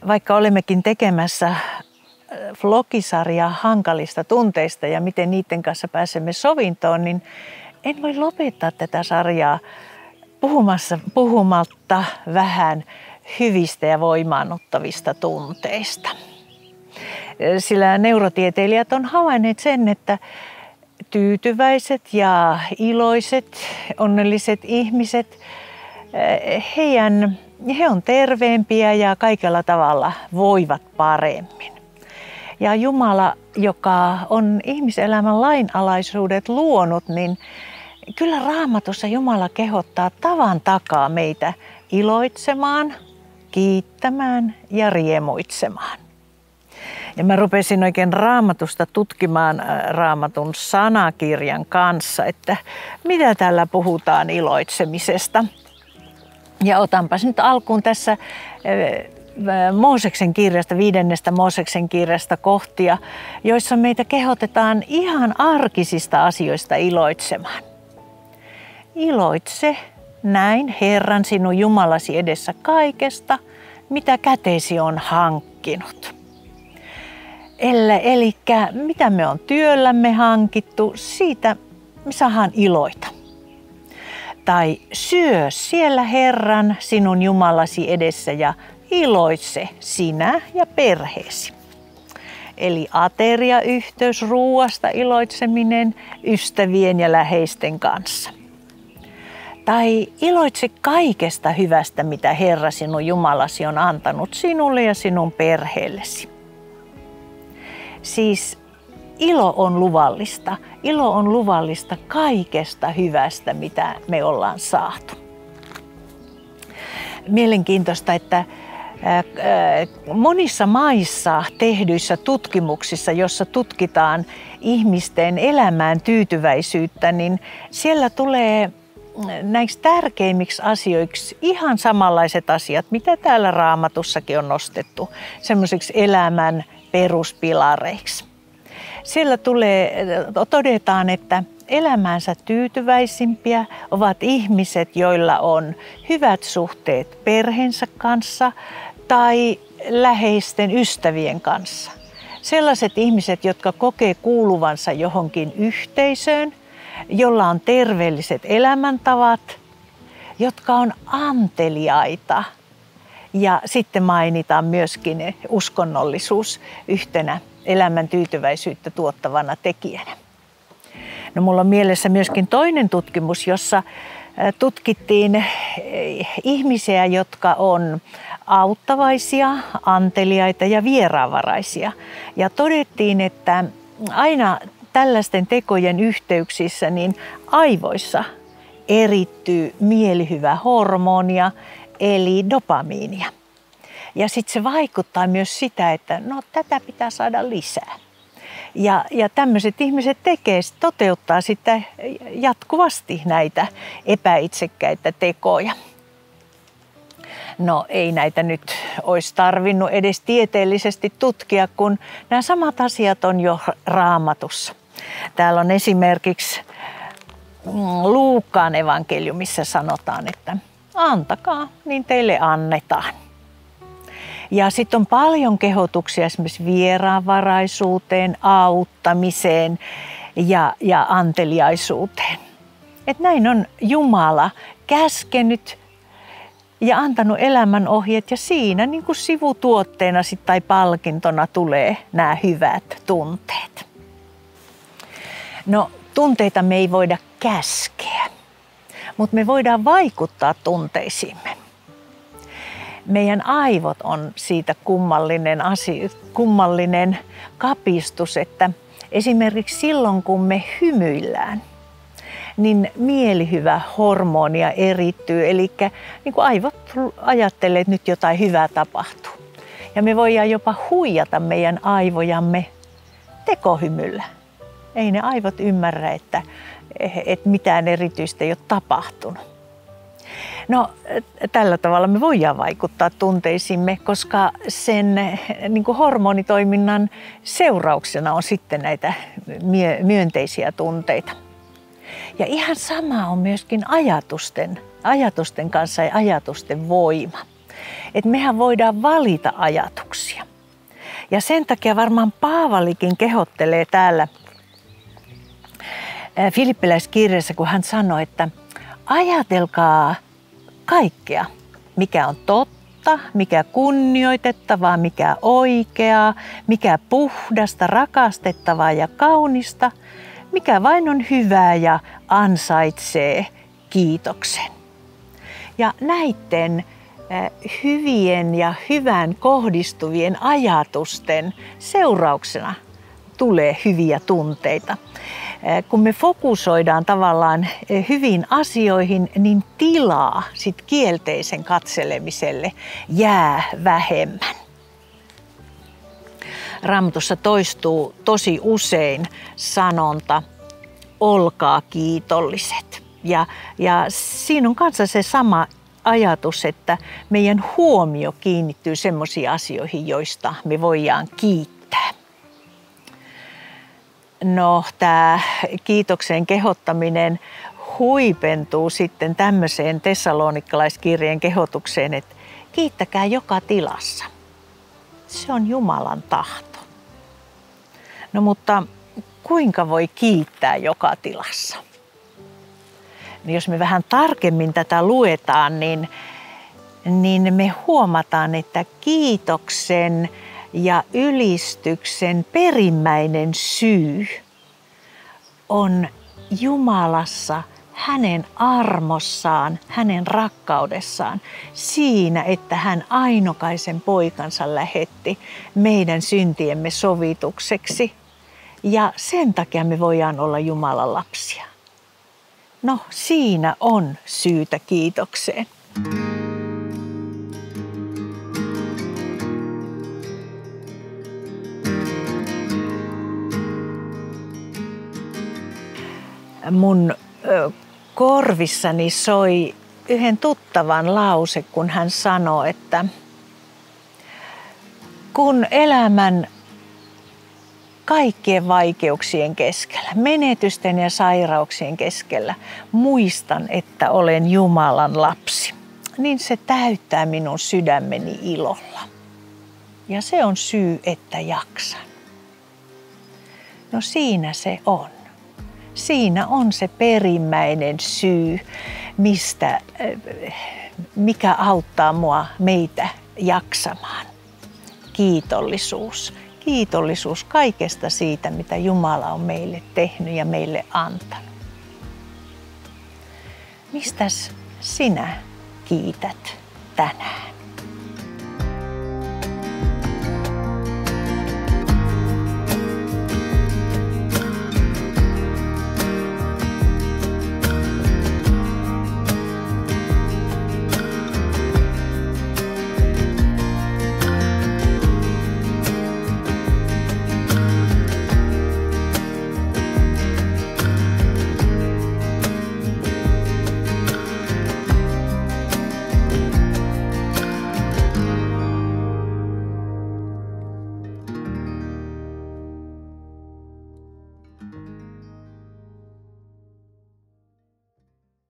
vaikka olemmekin tekemässä vlogisarjaa hankalista tunteista ja miten niiden kanssa pääsemme sovintoon, niin en voi lopettaa tätä sarjaa puhumatta vähän hyvistä ja voimaannuttavista tunteista. Sillä neurotieteilijät on havainneet sen, että tyytyväiset ja iloiset, onnelliset ihmiset, he on terveempiä ja kaikella tavalla voivat paremmin. Ja Jumala, joka on ihmiselämän lainalaisuudet luonut, niin kyllä Raamatussa Jumala kehottaa tavan takaa meitä iloitsemaan, kiittämään ja riemuitsemaan. Ja mä rupesin oikein Raamatusta tutkimaan Raamatun sanakirjan kanssa, että mitä täällä puhutaan iloitsemisesta. Ja otanpas nyt alkuun tässä Mooseksen kirjasta, 5. Mooseksen kirjasta kohtia, joissa meitä kehotetaan ihan arkisista asioista iloitsemaan. Iloitse näin Herran sinun Jumalasi edessä kaikesta, mitä käteesi on hankkinut. Eli mitä me on työllämme hankittu, siitä me saadaan iloita. Tai syö siellä Herran sinun Jumalasi edessä ja iloitse sinä ja perheesi. Eli ateriayhteys, ruuasta iloitseminen ystävien ja läheisten kanssa. Tai iloitse kaikesta hyvästä, mitä Herra sinun Jumalasi on antanut sinulle ja sinun perheellesi. Siis ilo on luvallista. Ilo on luvallista kaikesta hyvästä, mitä me ollaan saatu. Mielenkiintoista, että monissa maissa tehdyissä tutkimuksissa, jossa tutkitaan ihmisten elämään tyytyväisyyttä, niin siellä tulee näiksi tärkeimmiksi asioiksi ihan samanlaiset asiat, mitä täällä Raamatussakin on nostettu, semmoisiksi elämän peruspilareiksi. Siellä todetaan, että elämäänsä tyytyväisimpiä ovat ihmiset, joilla on hyvät suhteet perheensä kanssa tai läheisten ystävien kanssa. Sellaiset ihmiset, jotka kokee kuuluvansa johonkin yhteisöön, jolla on terveelliset elämäntavat, jotka on anteliaita. Ja sitten mainitaan myöskin uskonnollisuus yhtenä elämän tyytyväisyyttä tuottavana tekijänä. No, mulla on mielessä myöskin toinen tutkimus, jossa tutkittiin ihmisiä, jotka on auttavaisia, anteliaita ja vieraanvaraisia. Ja todettiin, että aina tällaisten tekojen yhteyksissä niin aivoissa erittyy mielihyvä hormonia eli dopamiinia. Ja sitten se vaikuttaa myös sitä, että tätä pitää saada lisää. Ja tämmöiset ihmiset toteuttaa sitten jatkuvasti näitä epäitsekkäitä tekoja. No, ei näitä nyt olisi tarvinnut edes tieteellisesti tutkia, kun nämä samat asiat on jo Raamatussa. Täällä on esimerkiksi Luukkaan evankeliumissa sanotaan, että antakaa, niin teille annetaan. Ja sitten on paljon kehotuksia esimerkiksi vieraanvaraisuuteen, auttamiseen ja anteliaisuuteen. Et näin on Jumala käskenyt ja antanut elämän ohjeet ja siinä niin kuin sivutuotteena tai palkintona tulee nämä hyvät tunteet. No, tunteita me ei voida käskeä, mutta me voidaan vaikuttaa tunteisiimme. Meidän aivot on siitä kummallinen kapistus, että esimerkiksi silloin kun me hymyillään, niin mielihyvä hormonia erittyy. Eli niin kuin aivot ajattelee, että nyt jotain hyvää tapahtuu. Ja me voidaan jopa huijata meidän aivojamme tekohymyllä. Ei ne aivot ymmärrä, että mitään erityistä ei ole tapahtunut. No, tällä tavalla me voidaan vaikuttaa tunteisimme, koska sen niin kuin hormonitoiminnan seurauksena on sitten näitä myönteisiä tunteita. Ja ihan sama on myöskin ajatusten kanssa ja ajatusten voima. Että mehän voidaan valita ajatuksia. Ja sen takia varmaan Paavalikin kehottelee täällä Filippiläiskirjassa, kun hän sanoi, että ajatelkaa kaikkea, mikä on totta, mikä kunnioitettavaa, mikä oikeaa, mikä puhdasta, rakastettavaa ja kaunista, mikä vain on hyvää ja ansaitsee kiitoksen. Ja näiden hyvien ja hyvään kohdistuvien ajatusten seurauksena tulee hyviä tunteita. Kun me fokusoidaan tavallaan hyviin asioihin, niin tilaa sit kielteisen katselemiselle jää vähemmän. Raamatussa toistuu tosi usein sanonta, olkaa kiitolliset. Ja siinä on kanssa se sama ajatus, että meidän huomio kiinnittyy semmoisiin asioihin, joista me voidaan kiittää. No, tämä kiitokseen kehottaminen huipentuu sitten tämmöiseen tessalonikalaiskirjeen kehotukseen, että kiittäkää joka tilassa. Se on Jumalan tahto. No mutta kuinka voi kiittää joka tilassa? No, jos me vähän tarkemmin tätä luetaan, niin me huomataan, että kiitoksen ja ylistyksen perimmäinen syy on Jumalassa, hänen armossaan, hänen rakkaudessaan, siinä, että hän ainokaisen poikansa lähetti meidän syntiemme sovitukseksi. Ja sen takia me voidaan olla Jumalan lapsia. No, siinä on syytä kiitokseen. Mun korvissani soi yhden tuttavan lause, kun hän sanoi, että kun elämän kaikkien vaikeuksien keskellä, menetysten ja sairauksien keskellä muistan, että olen Jumalan lapsi, niin se täyttää minun sydämeni ilolla. Ja se on syy, että jaksan. No siinä se on. Siinä on se perimmäinen syy, mikä auttaa meitä jaksamaan. Kiitollisuus. Kiitollisuus kaikesta siitä, mitä Jumala on meille tehnyt ja meille antanut. Mistäs sinä kiität tänään?